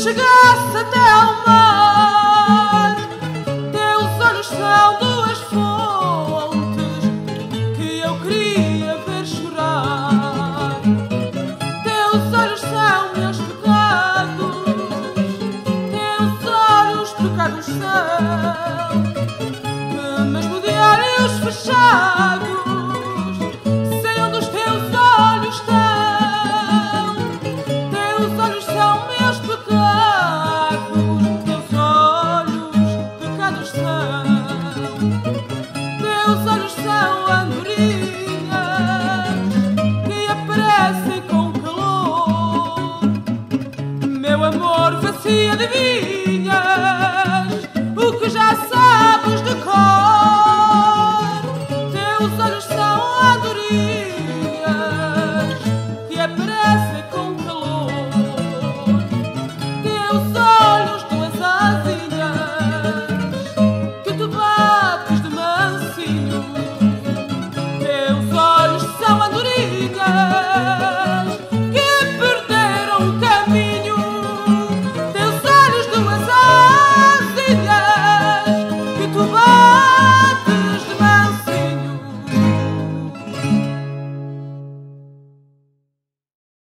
chegasse até ao mar. Teus olhos são duas fontes que eu queria ver chorar. Teus olhos são meus pecados, teus olhos pecados são, que mesmo de olhos fechados sei onde os teus olhos estão. Teus olhos são meus pecados, teus olhos pecados são. Teus olhos são andorinhas que aparecem com calor. Meu amor, vê se adivinhas